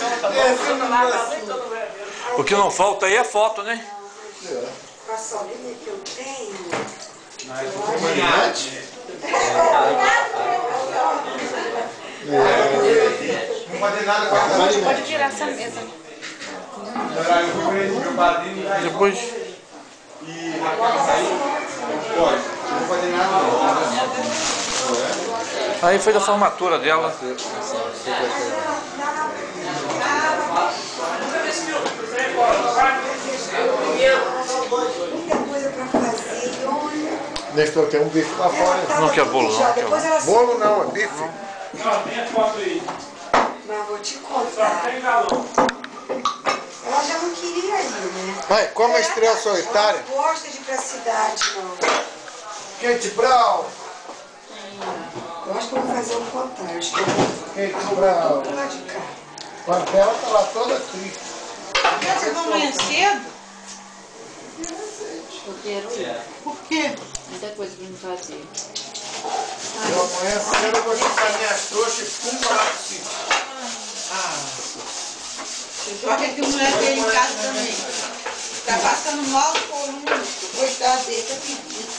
O que não falta aí é foto, né? Com a solinha que eu tenho. Não fazer nada com a Pode virar essa mesa. Depois. E pode. Não fazer nada. Aí foi da formatura dela. Muita coisa pra fazer. E olha. Nestor, tem um bife lá fora. Não quer bolo, não. Depois ela Bolo não, é bife. Mas vou te contar. Ela já não queria ir, né? Vai, como a estrela solitária. Ela não gosta de ir pra cidade, não. Kate Brown. Eu acho que eu vou fazer o contrário. Acho que eu vou Kate Brown. do lado de cá. A tela tá lá toda triste. Vocês vão amanhã cedo? Eu quero ir. Por quê? Muita coisa pra me fazer. Eu amanhã cedo eu vou juntar minhas trouxas e pum lá pro sítio. Olha que mulher tem em casa também. Tá passando mal por um coitado dele, tá pedindo.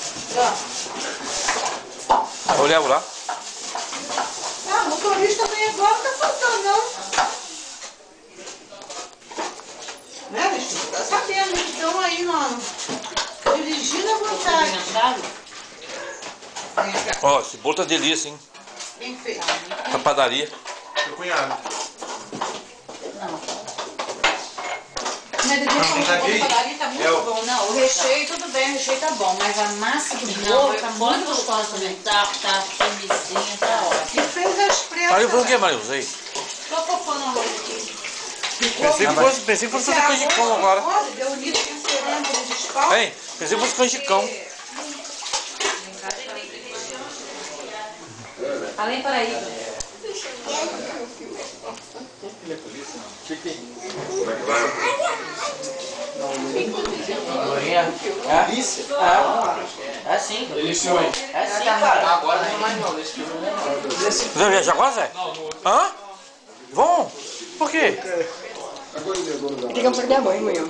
Eu levo lá. Ah, o motorista também agora não tá faltando, não. Né, bicho? Tá sabendo que estão aí, mano. Dirigindo à vontade. Ó, esse bolo tá delícia, hein? Quem fez? Da padaria. Seu cunhado. Mas o bolo da padaria tá muito bom. Não, o recheio tudo bem, o recheio tá bom, mas a massa do bolo tá muito gostosa também. Tá firmezinha, tá ótimo. Quem fez as pressas? Aí foi o que, Marilza? Aí. Tô fofando arroz aqui. Pensei que fosse fazer canjicão agora. Olha, deu unida com cerâmica de espalda. Hein? Pensei que fosse canjicão. Além para aí. É assim. É assim, cara. Agora não é mais não. Nesse filme não é não. Você vai viajar agora, Zé? Hã? Vão? Por quê? Tem que perder a mãe amanhã.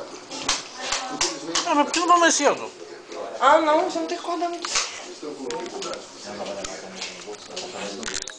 Ah, mas por que não vamos mais cedo? Ah, não, você não tem que acordar muito.